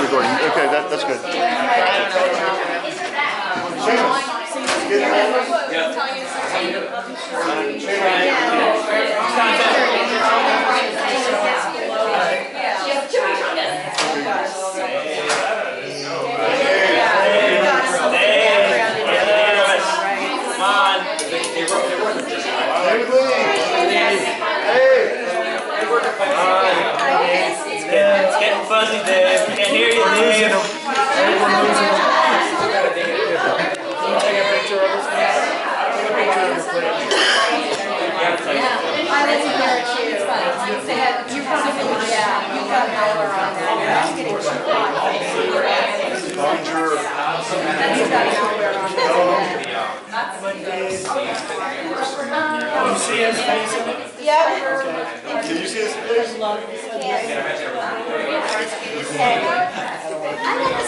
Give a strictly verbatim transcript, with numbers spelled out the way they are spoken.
recording. Okay, that, that's good. It's getting fuzzy, Dave. Can't hear you, Dave. Take a picture of us. Take a picture of the I like to hear it too. They have, you probably, yeah, you've got an hour on that. That's getting too hot. That's got an hour on that. Can you see his face? Yeah. Can you see his face? Yes.